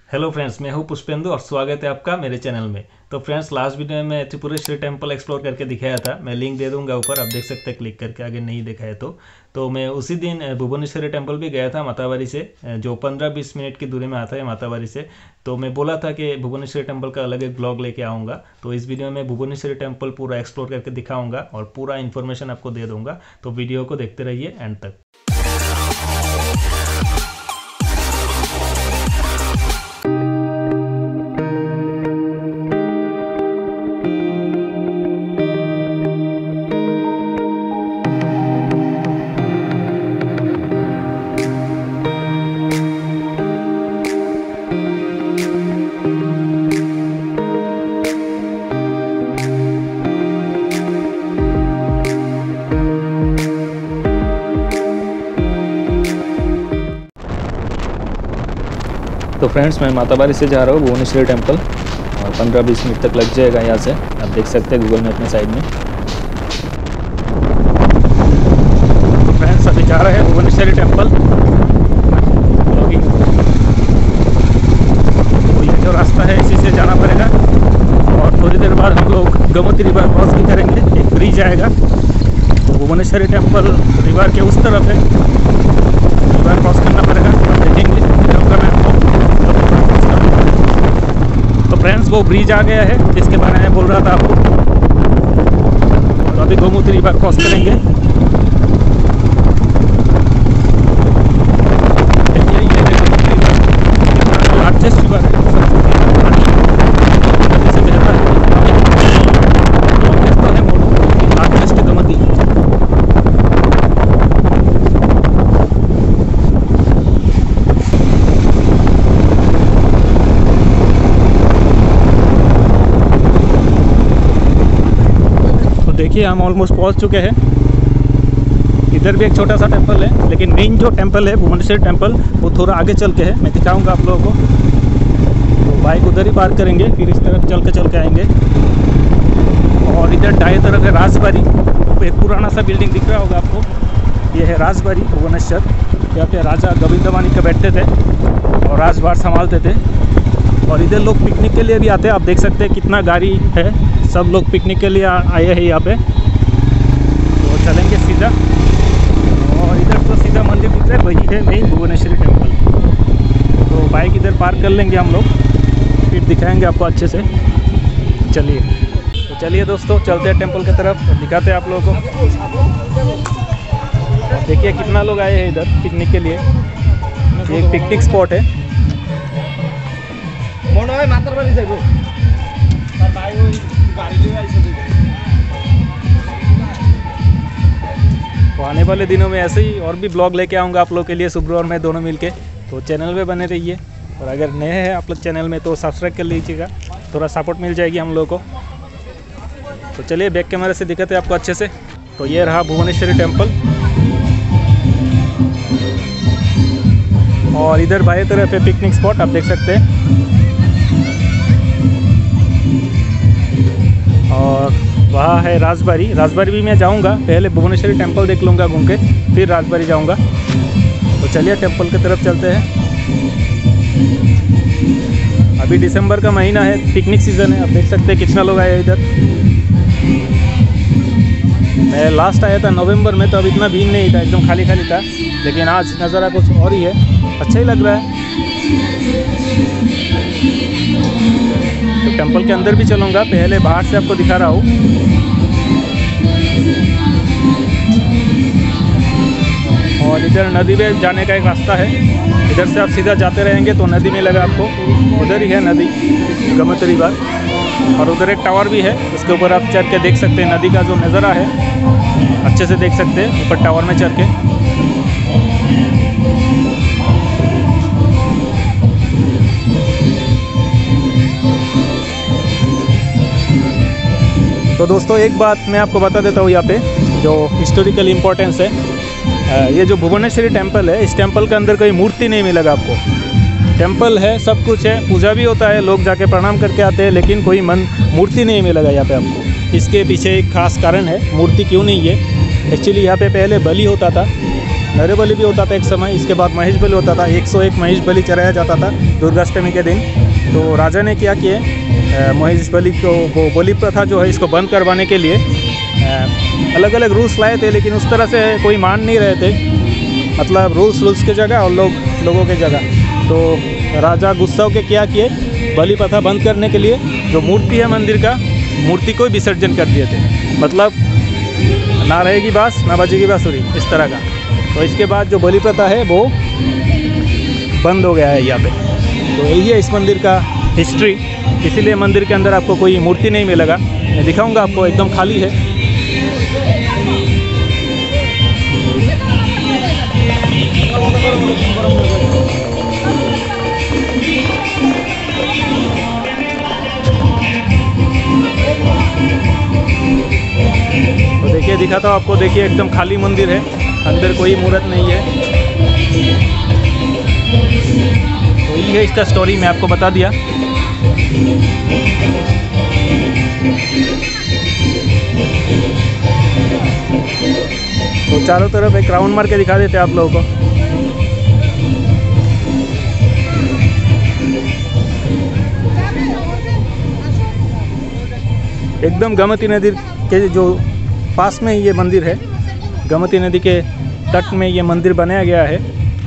Hello friends, मैं हूं पुष्पेंदु और स्वागत है आपका मेरे चैनल में। तो फ्रेंड्स, लास्ट वीडियो में मैं त्रिपुरेश्वरी टेम्पल एक्सप्लोर करके दिखाया था। मैं लिंक दे दूंगा ऊपर, आप देख सकते हैं क्लिक करके, अगर नहीं देखा है तो मैं उसी दिन भुवनेश्वरी टेम्पल भी गया था मातावारी से, जो 15-20 मिनट की दूरी में आता है मातावारी से। तो मैं बोला था कि भुवनेश्वरी टेम्पल का अलग एक ब्लॉग लेके आऊँगा। तो इस वीडियो में भुवनेश्वरी टेम्पल पूरा एक्सप्लोर करके दिखाऊँगा और पूरा इन्फॉर्मेशन आपको दे दूँगा। तो वीडियो को देखते रहिए एंड तक। तो फ्रेंड्स, मैं मातावारी से जा रहा हूँ भुवनेश्वरी टेम्पल और 15-20 मिनट तक लग जाएगा यहाँ से। आप देख सकते हैं गूगल मैप में साइड में। तो फ्रेंड्स, अभी जा रहे हैं भुवनेश्वरी टेम्पल। तो ये जो रास्ता है इसी से जाना पड़ेगा और थोड़ी देर बाद हम लोग गोमती रिवर क्रॉस भी करेंगे। एक ब्रिज आएगा। तो भुवनेश्वरी टेम्पल रिवर के उस तरफ है, रिवर क्रॉस करना पड़ेगा। देखेंगे तो फ्रेंड्स, वो ब्रिज आ गया है जिसके बारे में बोल रहा था आपको। तो अभी गोमती रिवर क्रॉस करेंगे। लार्जेस्ट रिवर है, लार्जेस्ट गोमती। देखिए, हम ऑलमोस्ट पहुंच चुके हैं। इधर भी एक छोटा सा टेंपल है, लेकिन मेन जो टेंपल है भुवनेश्वरी टेंपल वो थोड़ा आगे चल के है। मैं दिखाऊंगा आप लोगों को। तो बाइक उधर ही पार्क करेंगे, फिर इस तरफ चल के आएंगे। और इधर दाएं तरफ है राजबाड़ी। एक पुराना सा बिल्डिंग दिख रहा होगा आपको, ये है राजबाड़ी भुवनेश्वर। यहाँ पे राजा गोविंदवानी का बैठते थे और राजभार संभालते थे। और इधर लोग पिकनिक के लिए भी आते हैं। आप देख सकते हैं कितना गाड़ी है, सब लोग पिकनिक के लिए आए हैं यहाँ पे। तो चलेंगे सीधा, और इधर तो सीधा मंदिर दिख रहा है, वही है मेन भुवनेश्वरी टेम्पल। तो बाइक इधर पार्क कर लेंगे हम लोग, फिर दिखाएंगे आपको अच्छे से। चलिए दोस्तों, चलते हैं टेम्पल की तरफ और दिखाते हैं आप लोगों को। देखिए कितना लोग आए हैं इधर पिकनिक के लिए। ये एक पिकनिक स्पॉट है। तो आने वाले दिनों में ऐसे ही और भी ब्लॉग लेके आऊँगा आप लोग के लिए, सुब्रू और मैं दोनों मिलके। तो चैनल पे बने रहिए, और अगर नए हैं आप लोग चैनल में तो सब्सक्राइब कर लीजिएगा, थोड़ा सपोर्ट मिल जाएगी हम लोग को। तो चलिए बैक कैमरे से दिखाते हैं आपको अच्छे से। तो ये रहा भुवनेश्वरी टेम्पल, और इधर बाएं तरफ है पिकनिक स्पॉट, आप देख सकते हैं। और वहाँ है राजबाड़ी। राजबाड़ी भी मैं जाऊँगा, पहले भुवनेश्वरी टेम्पल देख लूँगा घूम के, फिर राजबाड़ी जाऊँगा। तो चलिए टेम्पल की तरफ चलते हैं। अभी दिसंबर का महीना है, पिकनिक सीज़न है। आप देख सकते हैं कितना लोग आए हैं इधर। मैं लास्ट आया था नवंबर में, तो अब इतना भीड़ नहीं था, एकदम खाली खाली था। लेकिन आज नज़ारा कुछ और ही है, अच्छा ही लग रहा है। तो टेंपल के अंदर भी चलूँगा, पहले बाहर से आपको दिखा रहा हूँ। और इधर नदी में जाने का एक रास्ता है, इधर से आप सीधा जाते रहेंगे तो नदी में लगा आपको। उधर ही है नदी, गोमती रिवर। और उधर एक टावर भी है, उसके ऊपर आप चढ़ के देख सकते हैं नदी का जो नज़ारा है, अच्छे से देख सकते हैं ऊपर टावर में चढ़ के। तो दोस्तों, एक बात मैं आपको बता देता हूँ यहाँ पे, जो हिस्टोरिकल इम्पोर्टेंस है। ये जो भुवनेश्वरी टेम्पल है, इस टेम्पल के अंदर कोई मूर्ति नहीं मिलेगा आपको। टेम्पल है, सब कुछ है, पूजा भी होता है, लोग जाके प्रणाम करके आते हैं, लेकिन कोई मूर्ति नहीं मिलेगा यहाँ पे आपको। इसके पीछे एक खास कारण है, मूर्ति क्यों नहीं है। एक्चुअली यहाँ पे पहले बलि होता था, नर बलि भी होता था एक समय, इसके बाद महेश बलि होता था। 101 महेश बलि चढ़ाया जाता था दुर्गाष्टमी के दिन। तो राजा ने क्या किए, महेश बलि को वो बलि प्रथा जो है इसको बंद करवाने के लिए अलग अलग रूल्स लाए थे, लेकिन उस तरह से कोई मान नहीं रहे थे, मतलब रूल्स के जगह और लोगों के जगह। तो राजा गुस्सा होकर क्या किए, बलि प्रथा बंद करने के लिए जो मूर्ति है मंदिर का, मूर्ति को विसर्जन कर दिए थे। मतलब ना रहेगी बाँस ना बजेगी बाँसुरी, इस तरह का। तो इसके बाद जो बलि प्रथा है वो बंद हो गया है यहाँ पे। तो यही है इस मंदिर का हिस्ट्री। इसीलिए मंदिर के अंदर आपको कोई मूर्ति नहीं मिलेगा। मैं दिखाऊंगा आपको, एकदम खाली है। तो देखिए, दिखाता हूँ आपको, देखिए एकदम खाली मंदिर है, अंदर कोई मूर्त नहीं है। तो ये है इसका स्टोरी, मैं आपको बता दिया। तो चारों तरफ एक राउंड मार के दिखा देते हैं आप लोगों को। एकदम गोमती नदी के जो पास में ये मंदिर है, गोमती नदी के तट में ये मंदिर बनाया गया है।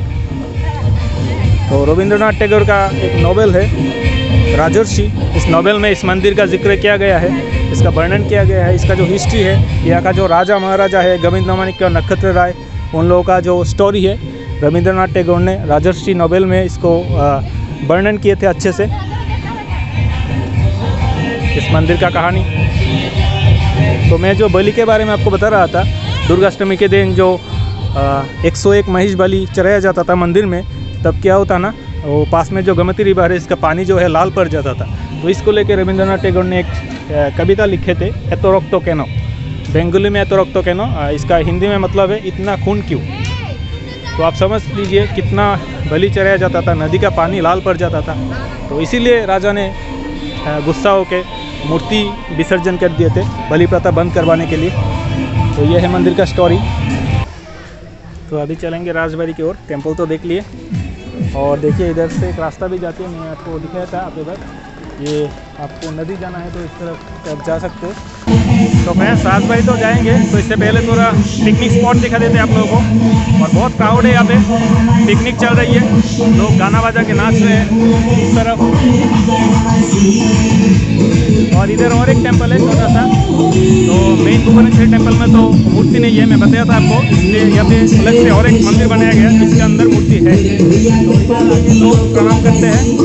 तो रविंद्रनाथ टैगोर का एक नॉवेल है राजर्षि, इस नॉवेल में इस मंदिर का जिक्र किया गया है, इसका वर्णन किया गया है। इसका जो हिस्ट्री है, यहाँ का जो राजा महाराजा है गोविंद माणिक्य और नक्षत्र राय, उन लोगों का जो स्टोरी है, रविंद्रनाथ टैगोर ने राजर्षि नॉवेल में इसको वर्णन किए थे अच्छे से, इस मंदिर का कहानी। तो मैं जो बलि के बारे में आपको बता रहा था, दुर्गाष्टमी के दिन जो 101 महेश बलि चढ़ाया जाता था मंदिर में, तब क्या होता ना, वो पास में जो गोमती रिवर है, इसका पानी जो है लाल पड़ जाता था। तो इसको लेकर रविंद्रनाथ टैगोर ने एक कविता लिखे थे, एतोरक्तो केनो, बेंगोली में एतोरक्तो केनो, इसका हिंदी में मतलब है इतना खून क्यों। तो आप समझ लीजिए कितना बलि चढ़ाया जाता था, नदी का पानी लाल पड़ जाता था। तो इसीलिए राजा ने गुस्सा होकर मूर्ति विसर्जन कर दिए थे बलि प्रथा बंद करवाने के लिए। तो ये है मंदिर का स्टोरी। तो अभी चलेंगे राजबाड़ी की ओर। टेम्पल तो देख लिए, और देखिए इधर से एक रास्ता भी जाती है, मैं आपको दिखाया था आप इधर। ये आपको नदी जाना है तो इस तरफ आप जा सकते हो। तो मैं राजबाड़ी तो जाएंगे, तो इससे पहले थोड़ा पिकनिक स्पॉट दिखा देते हैं आप लोगों को। और बहुत क्राउड है यहाँ पे, पिकनिक चल रही है, लोग गाना बजा के नाच रहे हैं इस तरफ। और इधर और एक टेम्पल है छोटा सा। तो मेन भुवनेश्वरी टेम्पल में तो मूर्ति नहीं है, मैं बताया था आपको, इसलिए यहाँ पे अलग से और एक मंदिर बनाया गया है, इसके अंदर मूर्ति है। तो लोग प्रणाम करते हैं।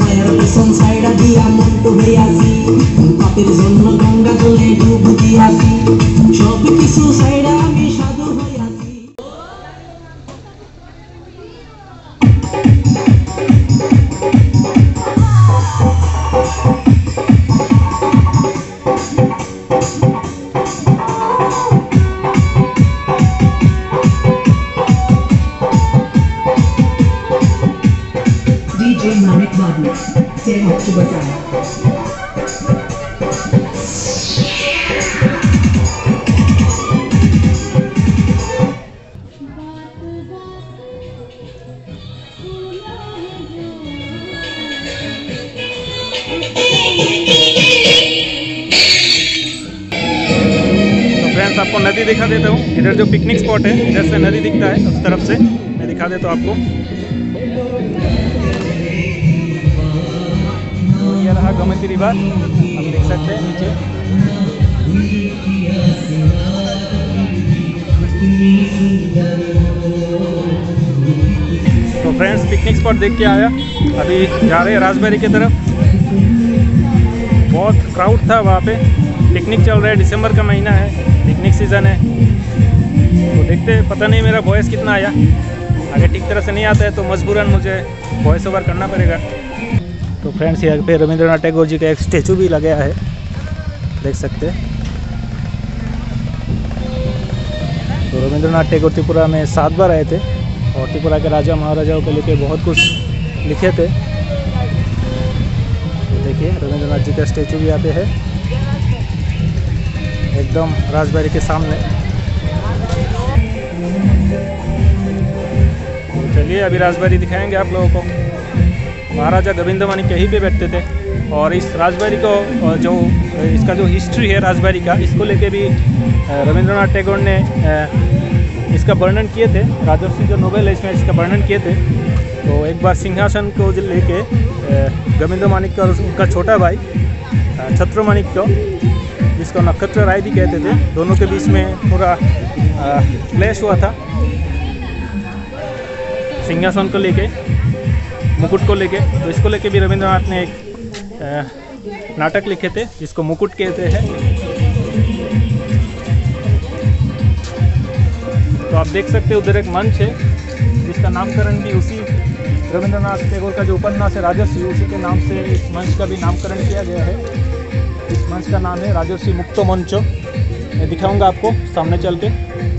आपको नदी दिखा देता हूँ। इधर जो पिकनिक स्पॉट है, इधर से नदी दिखता है, उस तरफ से मैं दिखा देता हूँ आपको। ये रहा गोमती रिवर, आप देख सकते हैं नीचे। तो फ्रेंड्स, पिकनिक स्पॉट देख के आया, अभी जा रहे हैं राजबाड़ी की तरफ। बहुत क्राउड था वहाँ पे, पिकनिक चल रहा है, दिसंबर का महीना है, पिकनिक सीज़न है। तो देखते, पता नहीं मेरा वॉइस कितना आया, अगर ठीक तरह से नहीं आता है तो मजबूरन मुझे वॉइस ओवर करना पड़ेगा। तो फ्रेंड्स, यहाँ पे रविंद्रनाथ टैगोर जी का एक स्टैचू भी लगाया है, देख सकते हैं। तो रविंद्रनाथ टैगोर त्रिपुरा में 7 बार आए थे और त्रिपुरा के राजा महाराजाओं को लेकर बहुत कुछ लिखे थे। तो देखिए रविंद्रनाथ जी का स्टैचू भी यहाँ पे है, एकदम राजबाड़ी के सामने। चलिए अभी राजबाड़ी दिखाएंगे आप लोगों को। महाराजा गोविंद माणिक्य यहीं पे बैठते थे। और इस राजबाड़ी को जो इसका जो हिस्ट्री है राजबाड़ी का, इसको लेके भी रविंद्रनाथ टैगोर ने इसका वर्णन किए थे। राजर्षि जो नोवेल है इसमें इसका वर्णन किए थे। तो एक बार सिंहासन को लेके गोविंद माणिक्य और उनका छोटा भाई छत्रमाणिक्य, जिसको नक्षत्र राय भी कहते थे, दोनों के बीच में पूरा क्लैश हुआ था सिंहासन को लेके, मुकुट को लेके। तो इसको लेके भी रविंद्रनाथ ने एक नाटक लिखे थे जिसको मुकुट कहते हैं। तो आप देख सकते हो उधर एक मंच है जिसका नामकरण भी उसी रविंद्रनाथ टैगोर का जो उपन्यास है राजर्षि, उसी के नाम से इस मंच का भी नामकरण किया गया है। इस मंच का नाम है राजर्षि मुक्त मंच। मैं दिखाऊंगा आपको सामने चल के।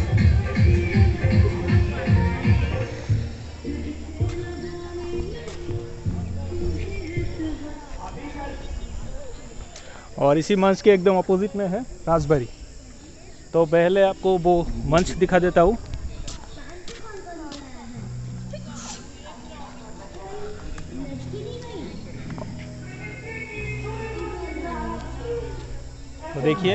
और इसी मंच के एकदम अपोजिट में है राजबाड़ी। तो पहले आपको वो मंच दिखा देता हूँ। तो देखिए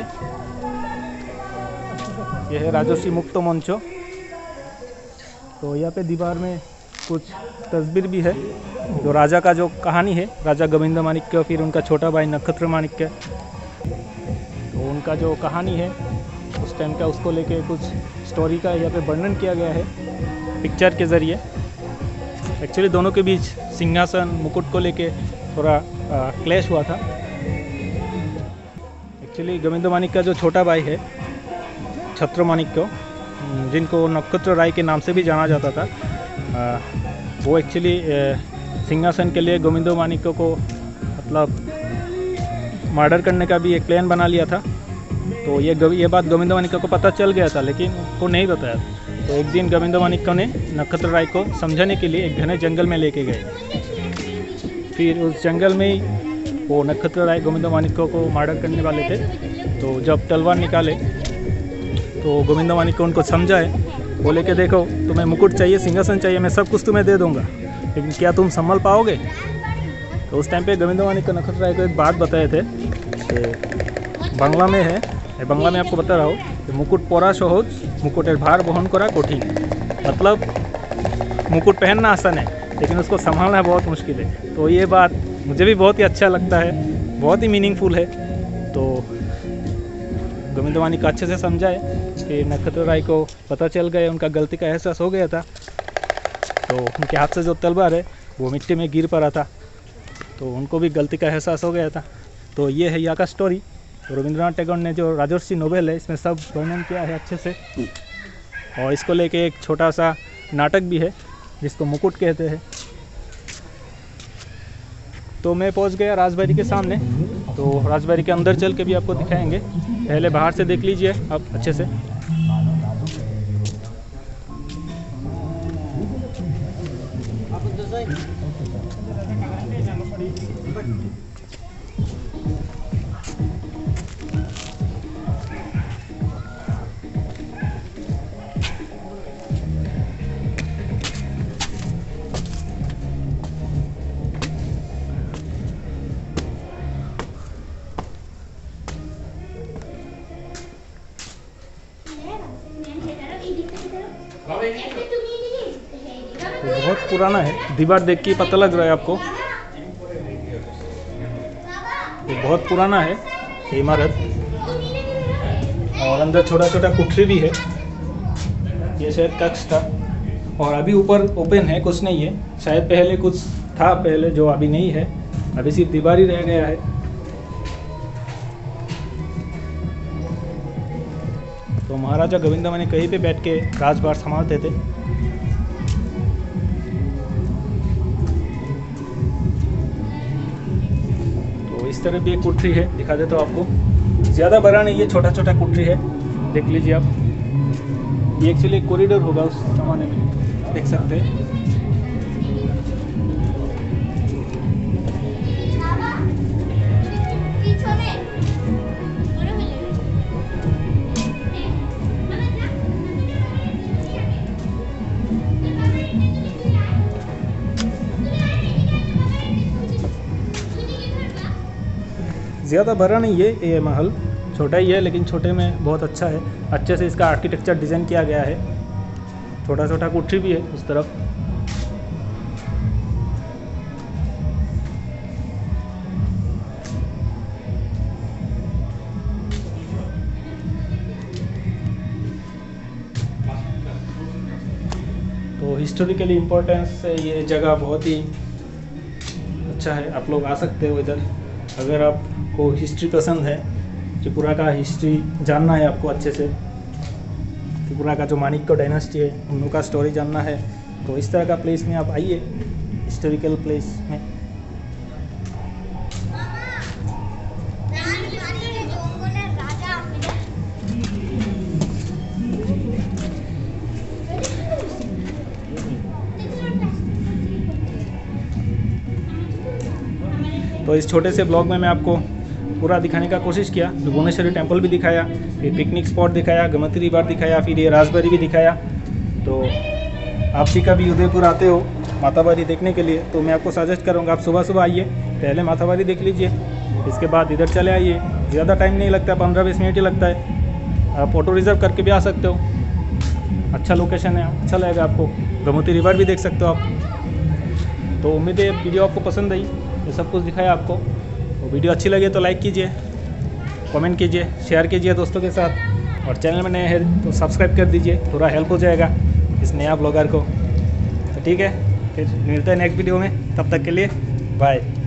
यह है राजर्षि मुक्त मंच। तो यहाँ पे दीवार में कुछ तस्वीर भी है जो राजा का जो कहानी है, राजा गोविंद माणिक्य, फिर उनका छोटा भाई नक्षत्र माणिक्य, तो उनका जो कहानी है उस टाइम का, उसको लेके कुछ स्टोरी का यहाँ पे वर्णन किया गया है पिक्चर के ज़रिए। एक्चुअली दोनों के बीच सिंहासन मुकुट को लेके थोड़ा क्लैश हुआ था। एक्चुअली गोविंद माणिक्य का जो छोटा भाई है छत्रमाणिक्य, जिनको नक्षत्र राय के नाम से भी जाना जाता था, वो एक्चुअली सिंहासन के लिए गोविंद माणिक्य को मतलब मर्डर करने का भी एक प्लान बना लिया था। तो ये बात गोविंद माणिक्य को पता चल गया था, लेकिन वो नहीं बताया। तो एक दिन गोविंद माणिक्य ने नक्षत्र राय को समझाने के लिए एक घने जंगल में लेके गए। फिर उस जंगल में ही वो नक्षत्र राय गोविंद माणिक्य को मर्डर करने वाले थे। तो जब तलवार निकाले तो गोविंद माणिक्य उनको समझाए, बोले कि देखो तुम्हें मुकुट चाहिए, सिंहासन चाहिए, मैं सब कुछ तुम्हें दे दूंगा, लेकिन क्या तुम संभल पाओगे? तो उस टाइम पे गोविंद माणिक्य नक्षत्र राय को एक बात बताए थे कि बांग्ला में है, बांग्ला में आपको बता रहा हूँ कि मुकुट परा सहज, मुकुटेर भार बहन करा कठिन। मतलब मुकुट पहनना आसान है लेकिन उसको संभालना बहुत मुश्किल है। तो ये बात मुझे भी बहुत ही अच्छा लगता है, बहुत ही मीनिंगफुल है। तो गोविंद माणिक्य अच्छे से समझाए कि नक्षत्र राय को पता चल गया, उनका गलती का एहसास हो गया था। तो उनके हाथ से जो तलवार है वो मिट्टी में गिर पड़ा था, तो उनको भी गलती का एहसास हो गया था। तो ये है यहाँ का स्टोरी। तो रविंद्रनाथ टैगोर ने जो राजर्षि नोवेल है इसमें सब वर्णन किया है अच्छे से। और इसको लेके एक छोटा सा नाटक भी है जिसको मुकुट कहते हैं। तो मैं पहुंच गया राजबाड़ी के सामने। तो राजबाड़ी के अंदर चल के भी आपको दिखाएंगे, पहले बाहर से देख लीजिए आप अच्छे से। तो बहुत पुराना है, दीवार देख के पता लग रहा है आपको, ये बहुत पुराना है ये इमारत। और अंदर छोटा छोटा कुठरी भी है, ये शायद कक्ष था। और अभी ऊपर ओपन है, कुछ नहीं है। शायद पहले कुछ था पहले जो अभी नहीं है, अभी सिर्फ दीवार ही रह गया है। तो महाराजा गोविंद माणिक्य कहीं पे बैठ के राजभार संभालते थे। तो इस तरह भी एक कुठरी है, दिखा देता हूँ आपको। ज़्यादा बड़ा नहीं, ये छोटा छोटा कुठरी है, देख लीजिए आप। ये एक्चुअली एक कॉरिडोर होगा उस जमाने में, देख सकते हैं। ज़्यादा बड़ा नहीं है ये महल, छोटा ही है, लेकिन छोटे में बहुत अच्छा है। अच्छे से इसका आर्किटेक्चर डिज़ाइन किया गया है। छोटा छोटा कोठरी भी है उस तरफ। तो हिस्टोरिकली इम्पोर्टेंस से ये जगह बहुत ही अच्छा है। आप लोग आ सकते हो इधर अगर आपको हिस्ट्री पसंद है। त्रिपुरा का हिस्ट्री जानना है आपको अच्छे से, त्रिपुरा का जो माणिक्य डायनेस्टी है उन लोगों का स्टोरी जानना है, तो इस तरह का प्लेस में आप आइए, हिस्टोरिकल प्लेस में। तो इस छोटे से ब्लॉग में मैं आपको पूरा दिखाने का कोशिश किया। भुवनेश्वरी टेम्पल भी दिखाया, फिर पिकनिक स्पॉट दिखाया, गोमती रिवर दिखाया, फिर ये राजबाड़ी भी दिखाया। तो आप भी कभी उदयपुर आते हो मातावारी देखने के लिए तो मैं आपको सजेस्ट करूँगा आप सुबह सुबह आइए, पहले मातावारी देख लीजिए, इसके बाद इधर चले आइए। ज़्यादा टाइम नहीं लगता, 15-20 मिनट ही लगता है। आप ऑटो रिज़र्व करके भी आ सकते हो, अच्छा लोकेशन है, अच्छा लगेगा आपको। गोमती रिवर भी देख सकते हो आप। तो उम्मीद है वीडियो आपको पसंद आई, ये सब कुछ दिखाया आपको। तो वीडियो अच्छी लगे तो लाइक कीजिए, कमेंट कीजिए, शेयर कीजिए दोस्तों के साथ, और चैनल में नए हैं तो सब्सक्राइब कर दीजिए, थोड़ा हेल्प हो जाएगा इस नया ब्लॉगर को। तो ठीक है, फिर मिलते हैं नेक्स्ट वीडियो में, तब तक के लिए बाय।